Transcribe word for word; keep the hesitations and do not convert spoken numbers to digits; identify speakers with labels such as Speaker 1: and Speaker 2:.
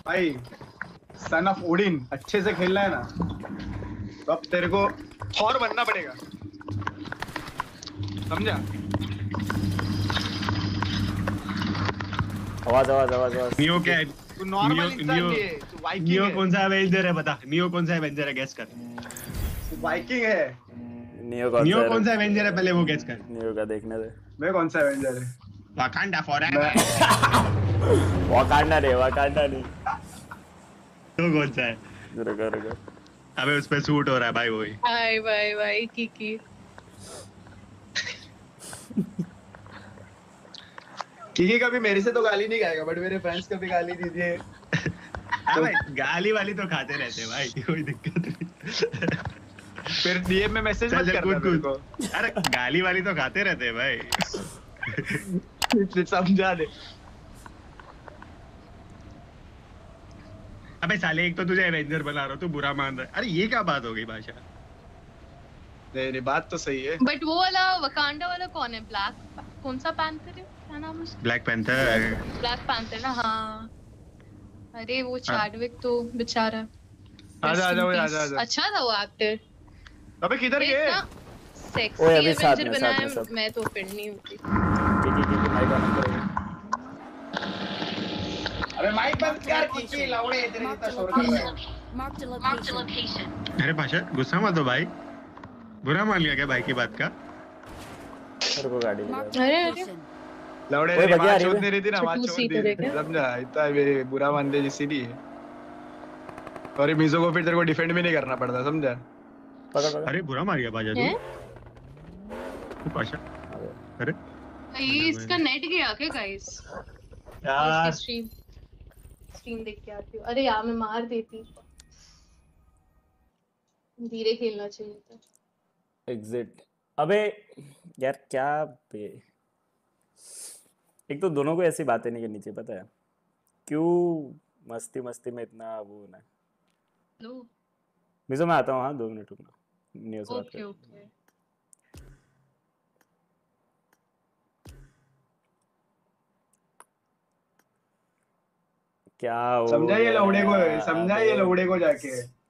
Speaker 1: भाई son of Odin अच्छे से खेलना है ना, तो अब तेरे को थॉर बनना पड़ेगा, समझा?
Speaker 2: आवाज आवाज आवाज आवाज
Speaker 3: नियो क्या है?
Speaker 1: तू नॉर्मल
Speaker 3: नियो
Speaker 1: इंसान
Speaker 3: नियो
Speaker 1: नहीं है, तू वाइकिंग
Speaker 3: नियो
Speaker 1: है।
Speaker 3: कौन सा एवेंजर है बता, नियो कौन सा एवेंजर है, गेस कर।
Speaker 1: तू वाइकिंग है।
Speaker 2: नियो कौन
Speaker 3: नियो
Speaker 2: सा
Speaker 3: कौन सा
Speaker 2: है?
Speaker 3: एवेंजर है पहले वो गेस कर।
Speaker 2: नियो का देखने दे।
Speaker 1: मैं कौन सा एवेंजर है?
Speaker 3: Wakanda forever.
Speaker 1: मैं
Speaker 2: वाकांडा नहीं, वाकांडा नहीं।
Speaker 3: तो कौन सा है?
Speaker 2: रुको रुको।
Speaker 3: अबे उस पे सूट हो रहा है भाई वही।
Speaker 4: भाई भाई भाई किकी।
Speaker 1: किकी कभी मेरे से तो गाली नहीं खाएगा, बट मेरे फ्रेंड्स कभी गाली दीजिए।
Speaker 3: अबे गाली वाली तो खाते रहते हैं भाई, कोई दिक्कत नहीं।
Speaker 1: फिर डीएम में मैसेज
Speaker 3: चल
Speaker 1: मत
Speaker 3: चल
Speaker 1: करना
Speaker 3: कूद
Speaker 1: मेरे
Speaker 3: कूद।
Speaker 1: को।
Speaker 3: अरे गाली वाली तो खाते रहते हैं भाई।
Speaker 1: समझा दे।
Speaker 3: अबे साले एक तो तुझे एवेंजर बना रहा हूँ, तू बुरा मान रहा है। अरे ये क्या बात हो गई भाषा?
Speaker 1: नहीं नहीं बात तो सही है।
Speaker 4: बट वो वाला वकांडा वाला कौन है? ब्लैक कौन सा पैंथर है? क्या नाम है उसका?
Speaker 3: Black panther.
Speaker 4: ब्लैक पैंथर ना, हाँ। अरे वो चैडविक तो बेचारा।
Speaker 1: आजा आजा
Speaker 4: Rest in
Speaker 1: आजा
Speaker 4: peace।
Speaker 1: आजा।
Speaker 4: अच्छा था वो एक्टर।
Speaker 1: अबे किधर गए?
Speaker 4: सेक्सी
Speaker 2: ओए, अभी साथ
Speaker 4: एवेंजर
Speaker 2: में,
Speaker 4: बना
Speaker 2: साथ में,
Speaker 4: है,
Speaker 2: साथ में।
Speaker 4: मैं तो फिर नहीं होती।
Speaker 2: किकी किकी माइक ऑन करो।
Speaker 1: अबे माइक बंद कर, किकी लौड़े तेरे जितना शोर कर रहा है।
Speaker 5: Marked a location.
Speaker 3: अरे भाषा गुस्सा मत हो भाई, बुरा मान लिया क्या भाई की बात का?
Speaker 2: रुको गाड़ी
Speaker 5: Marked
Speaker 2: निकाल।
Speaker 5: a
Speaker 4: अरे,
Speaker 5: location.
Speaker 1: लौड़े
Speaker 2: ओए,
Speaker 1: तेरी
Speaker 2: बगिया
Speaker 1: माँ
Speaker 2: आ रही है
Speaker 1: चोद
Speaker 2: बे।
Speaker 1: नहीं रही थी ना, माँ
Speaker 4: छोटू
Speaker 1: चोद
Speaker 4: सी
Speaker 1: दी
Speaker 4: तरह
Speaker 1: थी,
Speaker 4: का।
Speaker 1: समझा? इतना ये बुरा मान दे इसीलिए। और ये मीजो को फिर तेरे को डिफेंड भी नहीं करना पड़ता, समझा?
Speaker 2: पकड़ पकड़।
Speaker 3: अरे बुरा मार गया भाषा
Speaker 4: हैं?
Speaker 3: तू। भाषा अरे
Speaker 4: भाई इसका नेट गया क्या गाइस?
Speaker 3: यार
Speaker 4: स्ट्रीम स्ट्रीम देख के आती हूँ। अरे यार मैं मार देती। धीरे खेलना चाहिए था।
Speaker 2: एग्जिट। अबे यार क्या बे। एक तो दोनों को ऐसी बातें नहीं करनी चाहिए, पता है क्यों? मस्ती मस्ती में इतना वो होना है।
Speaker 4: लो
Speaker 2: मिजो मैं आता हूँ, हाँ दो मिनट रुकना, न्यूज़ बात
Speaker 4: ओके
Speaker 2: कर।
Speaker 4: ओके।
Speaker 2: क्या हो
Speaker 1: समझा ये
Speaker 2: गया
Speaker 1: लौड़े को, समझा ये
Speaker 2: अबे?
Speaker 1: लौड़े को जाके।